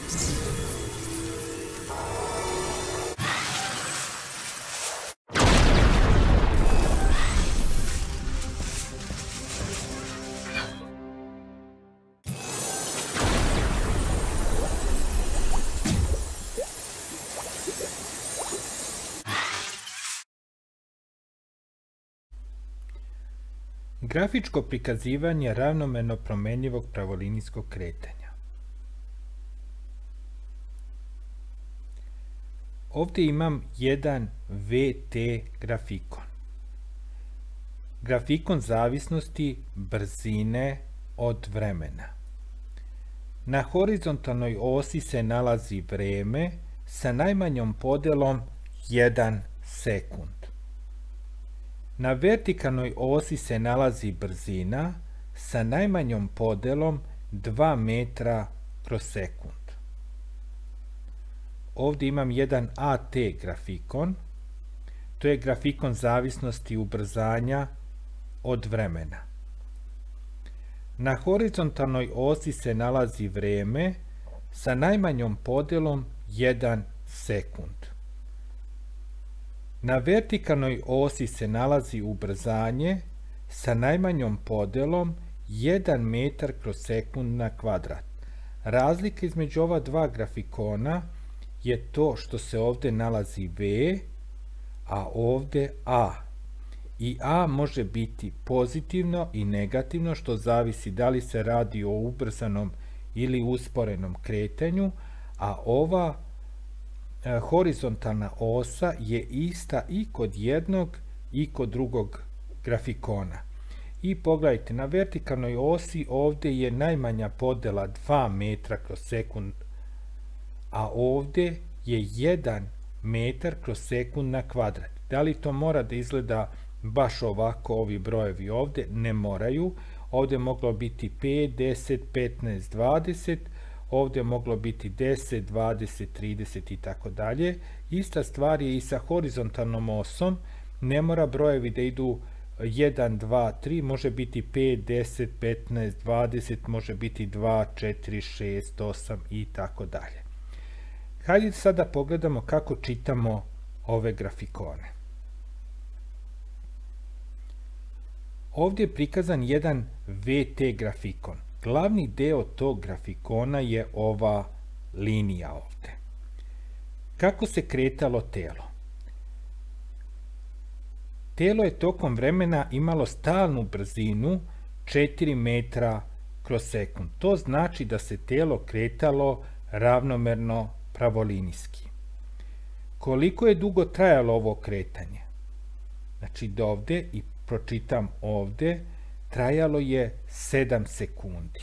Grafičko prikazivanje ravnomerno promenljivog pravolinijskog kretanja. Ovdje imam jedan VT grafikon. Grafikon zavisnosti brzine od vremena. Na horizontalnoj osi se nalazi vreme sa najmanjom podelom 1 sekund. Na vertikalnoj osi se nalazi brzina sa najmanjom podelom 2 metra kroz sekund. Ovdje imam jedan AT grafikon. To je grafikon zavisnosti ubrzanja od vremena. Na horizontalnoj osi se nalazi vreme sa najmanjom podelom 1 sekund. Na vertikalnoj osi se nalazi ubrzanje sa najmanjom podelom 1 metar kroz sekund na kvadrat. Razlika između ova dva grafikona je to što se ovdje nalazi V, a ovdje A. I A može biti pozitivno i negativno, što zavisi da li se radi o ubrzanom ili usporenom kretanju, a ova horizontalna osa je ista i kod jednog i kod drugog grafikona. I pogledajte, na vertikalnoj osi ovdje je najmanja podela 2 metra kroz sekund, a ovdje je 1 metar kroz sekund na kvadrat. Da li to mora da izgleda baš ovako, ovi brojevi ovdje? Ne moraju. Ovdje moglo biti 5, 10, 15, 20, ovdje moglo biti 10, 20, 30 i tako dalje. Ista stvar je i sa horizontalnom osom. Ne mora brojevi da idu 1, 2, 3, može biti 5, 10, 15, 20, može biti 2, 4, 6, 8 i tako dalje. Hajde sada pogledamo kako čitamo ove grafikone. Ovdje je prikazan jedan VT grafikon. Glavni deo tog grafikona je ova linija ovdje. Kako se kretalo telo? Telo je tokom vremena imalo stalnu brzinu 4 metra kroz sekund. To znači da se telo kretalo ravnomerno pravolinijski. Koliko je dugo trajalo ovo kretanje? Znači do ovdje, i pročitam ovdje, trajalo je 7 sekundi.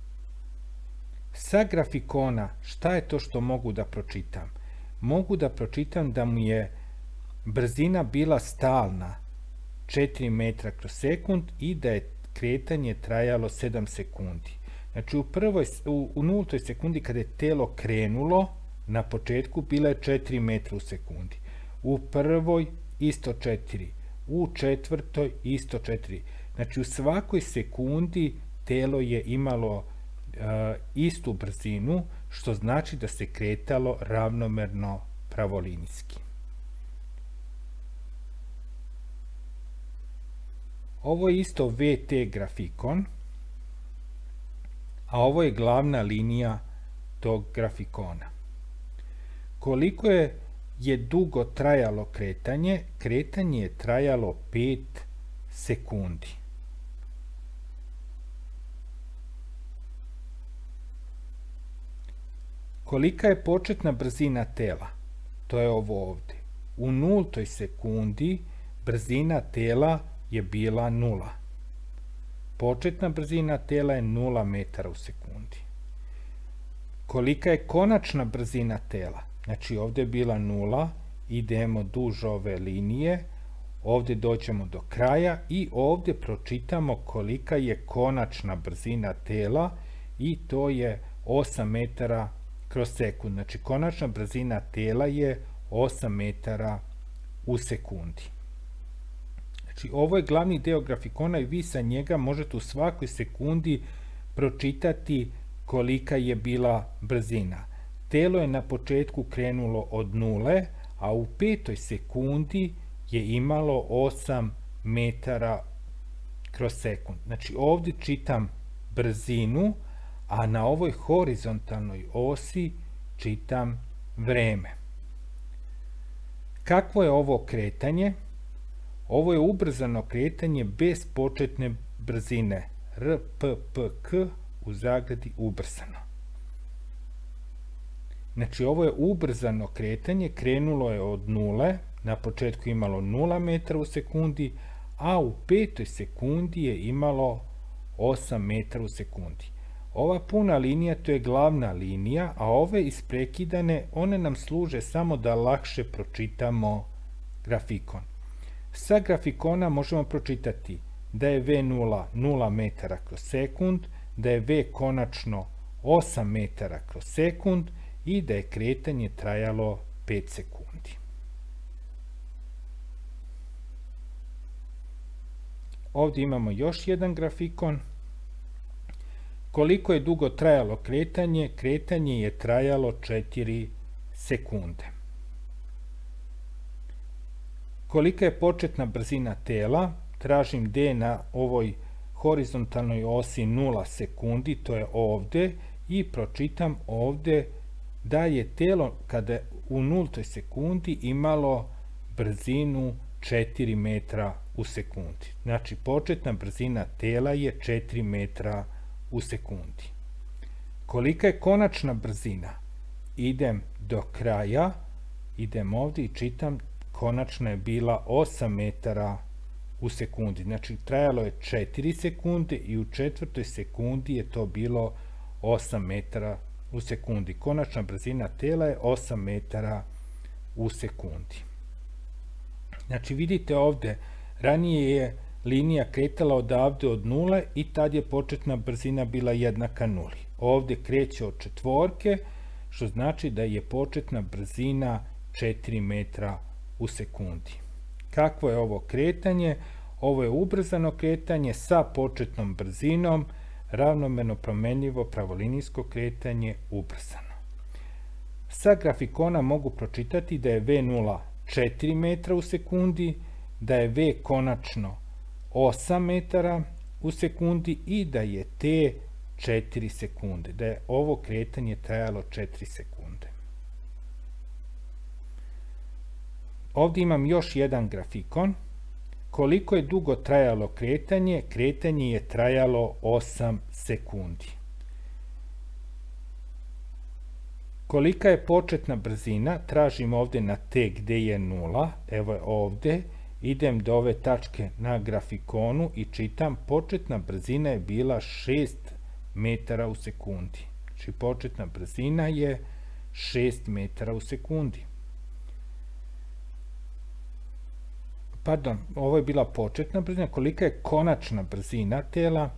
Sa grafikona šta je to što mogu da pročitam? Mogu da pročitam da mu je brzina bila stalna 4 metra kroz sekund i da je kretanje trajalo 7 sekundi. Znači u nultoj sekundi kada je telo krenulo, na početku bila je 4 metra u sekundi. U prvoj isto 4. U četvrtoj isto 4. Znači u svakoj sekundi telo je imalo istu brzinu, što znači da se kretalo ravnomerno pravolinijski. Ovo je isto VT grafikon, a ovo je glavna linija tog grafikona. Koliko je dugo trajalo kretanje? Kretanje je trajalo 5 sekundi. Kolika je početna brzina tela? To je ovo ovdje. U nultoj sekundi brzina tela je bila 0. Početna brzina tela je 0 metara u sekundi. Kolika je konačna brzina tela? Znači ovdje je bila 0, idemo duž ove linije, ovdje dođemo do kraja i ovdje pročitamo kolika je konačna brzina tela i to je 8 metara kroz sekund. Znači konačna brzina tela je 8 metara u sekundi. Znači ovo je glavni deo grafikona i vi sa njega možete u svakoj sekundi pročitati kolika je bila brzina. telo je na početku krenulo od 0, a u 5. sekundi je imalo 8 metara kroz sekund. Znači ovdje čitam brzinu, a na ovoj horizontalnoj osi čitam vreme. Kakvo je ovo kretanje? Ovo je ubrzano kretanje bez početne brzine. RPPK u zagradi ubrzano. Znači ovo je ubrzano kretanje, krenulo je od 0, na početku imalo 0 metara u sekundi, a u 5. sekundi je imalo 8 metara u sekundi. Ova puna linija to je glavna linija, a ove isprekidane, one nam služe samo da lakše pročitamo grafikon. Sa grafikona možemo pročitati da je V0 0 metara kroz sekund, da je V konačno 8 metara kroz sekund i da je kretanje trajalo 5 sekundi. Ovdje imamo još jedan grafikon. Koliko je dugo trajalo kretanje? Kretanje je trajalo 4 sekunde. Kolika je početna brzina tela? Tražim D na ovoj horizontalnoj osi 0 sekundi, to je ovdje, i pročitam ovdje da je telo kada u 0. sekundi imalo brzinu 4 metra u sekundi. Znači početna brzina tela je 4 metra u sekundi. Kolika je konačna brzina? Idem do kraja, idem ovdje i čitam, konačna je bila 8 metara u sekundi. Znači trajalo je 4 sekunde i u 4. sekundi je to bilo 8 metara u sekundi. Konačna brzina tela je 8 metara u sekundi. Znači vidite ovdje, ranije je linija kretala odavde od 0 i tad je početna brzina bila jednaka 0. Ovdje kreće od četvorke, što znači da je početna brzina 4 metra u sekundi. Kakvo je ovo kretanje? Ovo je ubrzano kretanje sa početnom brzinom, ravnomerno promenljivo pravolinijsko kretanje ubrzano. Sa grafikona mogu pročitati da je V0 4 metra u sekundi, da je V konačno 8 metara u sekundi i da je T 4 sekunde, da je ovo kretanje trajalo 4 sekunde. Ovdje imam još jedan grafikon. Koliko je dugo trajalo kretanje? Kretanje je trajalo 8 sekundi. Kolika je početna brzina? Tražim ovdje na T gdje je 0, evo je ovdje. Idem do ove tačke na grafikonu i čitam, početna brzina je bila 6 metara u sekundi. Znači početna brzina je 6 metara u sekundi. Pardon, ovo je bila početna brzina. Kolika je konačna brzina tela?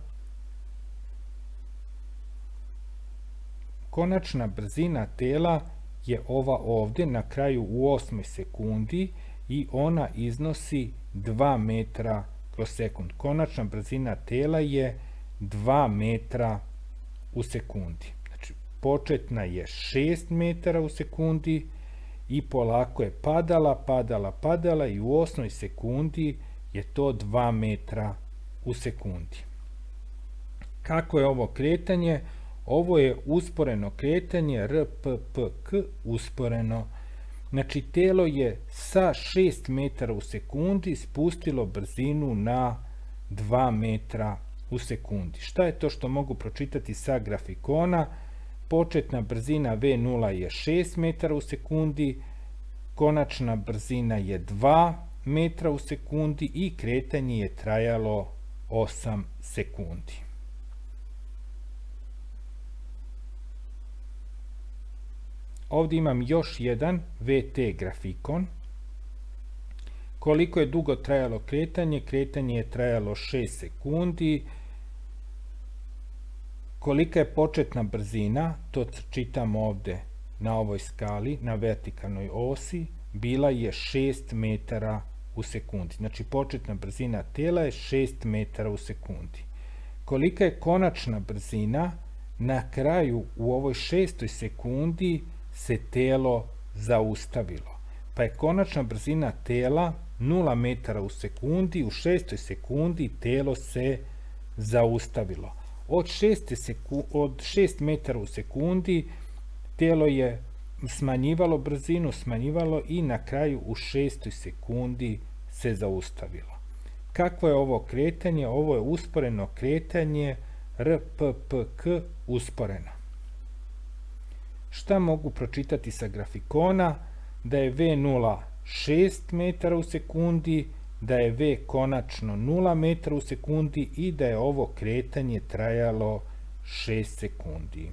Konačna brzina tela je ova ovdje na kraju u 8 sekundi i ona iznosi 2 metra kroz sekund. Konačna brzina tela je 2 metra u sekundi. Znači, početna je 6 metara u sekundi i polako je padala i u 8 sekundi je to 2 metra u sekundi. Kako je ovo kretanje? Ovo je usporeno kretanje, RPPK usporeno. Znači, telo je sa 6 metara u sekundi spustilo brzinu na 2 metra u sekundi. Šta je to što mogu pročitati sa grafikona? Početna brzina V0 je 6 metara u sekundi, konačna brzina je 2 metra u sekundi i kretanje je trajalo 8 sekundi. Ovdje imam još jedan VT grafikon. Koliko je dugo trajalo kretanje? Kretanje je trajalo 6 sekundi. Kolika je početna brzina? To čitam ovdje na ovoj skali, na vertikalnoj osi. Bila je 6 metara u sekundi. Znači početna brzina tela je 6 metara u sekundi. Kolika je konačna brzina? Na kraju u ovoj 6. sekundi se telo zaustavilo. Pa je konačna brzina tela 0 metara u sekundi, u 6. sekundi telo se zaustavilo. Od 6 metara u sekundi telo je smanjivalo brzinu, i na kraju u 6. sekundi se zaustavilo. Kakvo je ovo kretanje? Ovo je usporeno kretanje, RPPK usporeno. Šta mogu pročitati sa grafikona? Da je V0 6 metara u sekundi, da je V konačno 0 metara u sekundi i da je ovo kretanje trajalo 6 sekundi.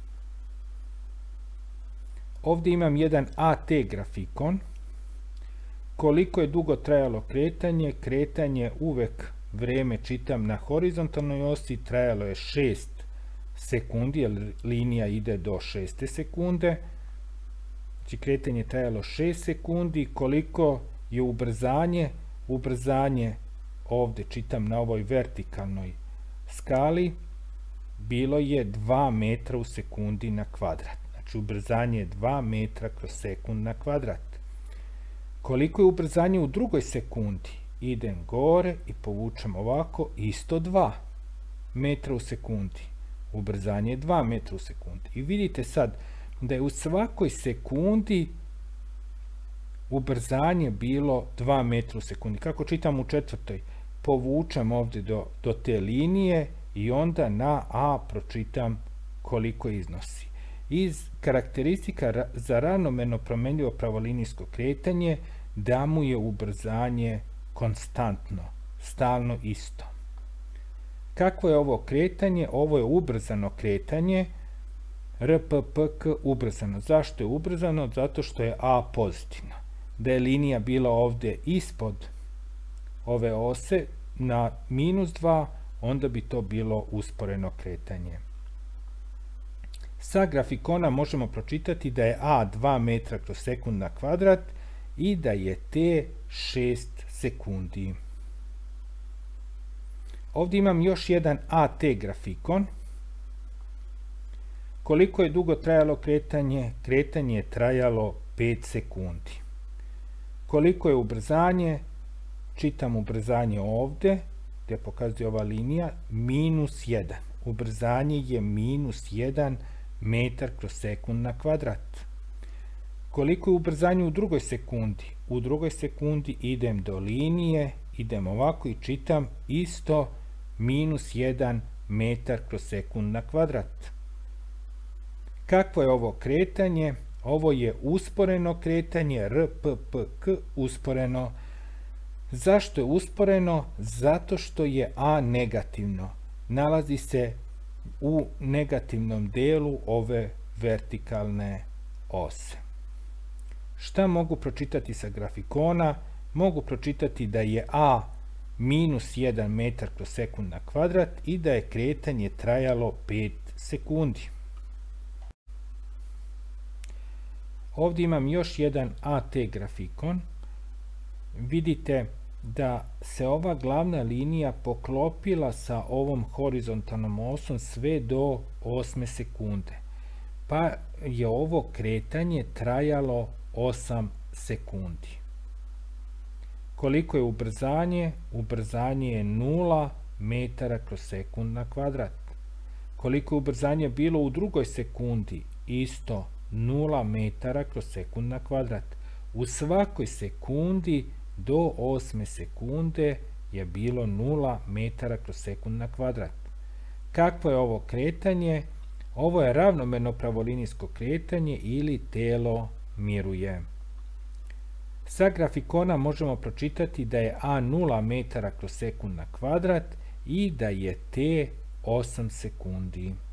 Ovdje imam jedan AT grafikon. Koliko je dugo trajalo kretanje? Kretanje uvek vreme čitam na horizontalnoj osi, trajalo je 6 sekundi, jer linija ide do 6. sekunde. Znači kretanje trajalo 6 sekundi. Koliko je ubrzanje? Ubrzanje ovdje čitam na ovoj vertikalnoj skali, bilo je 2 metra u sekundi na kvadrat. Znači ubrzanje je 2 metra kroz sekund na kvadrat. Koliko je ubrzanje u drugoj sekundi? Idem gore i povučem ovako, isto 2 metra u sekundi. Ubrzanje je 2 metra u sekundi. I vidite sad da je u svakoj sekundi ubrzanje bilo 2 metra u sekundi. Kako čitam u 4. Povučem ovdje do te linije i onda na A pročitam koliko iznosi. Iz karakteristika za ravnomerno promjenjivo pravolinijsko kretanje da mu je ubrzanje konstantno, stalno isto. Kakvo je ovo kretanje? Ovo je ubrzano kretanje, RPPK ubrzano. Zašto je ubrzano? Zato što je A pozitivno. Da je linija bila ovdje ispod ove ose na -2, onda bi to bilo usporeno kretanje. Sa grafikona možemo pročitati da je A 2 metra kroz sekund na kvadrat i da je T 6 sekundi. Ovdje imam još jedan AT grafikon. Koliko je dugo trajalo kretanje? Kretanje je trajalo 5 sekundi. Koliko je ubrzanje? Čitam ubrzanje ovdje, gdje pokazuje ova linija, -1. Ubrzanje je -1 metar kroz sekund na kvadrat. Koliko je ubrzanje u drugoj sekundi? U drugoj sekundi idem do linije, idem ovako i čitam isto -1 metar kroz sekund na kvadrat. Kakvo je ovo kretanje? Ovo je usporeno kretanje, RPPK usporeno. Zašto je usporeno? Zato što je A negativno. Nalazi se u negativnom delu ove vertikalne ose. Šta mogu pročitati sa grafikona? Mogu pročitati da je A -1 metar kroz sekund na kvadrat i da je kretanje trajalo 5 sekundi. Ovdje imam još jedan AT grafikon. Vidite da se ova glavna linija poklopila sa ovom horizontalnom osom sve do 8. sekunde. Pa je ovo kretanje trajalo 8 sekundi. Koliko je ubrzanje? Ubrzanje je 0 metara kroz sekund na kvadrat. Koliko je ubrzanje bilo u drugoj sekundi? Isto 0 metara kroz sekund na kvadrat. U svakoj sekundi do 8. sekunde je bilo 0 metara kroz sekund na kvadrat. Kakvo je ovo kretanje? Ovo je ravnomerno pravolinijsko kretanje ili telo miruje. Sa grafikona možemo pročitati da je A 0 metara kroz sekund na kvadrat i da je T 8 sekundi.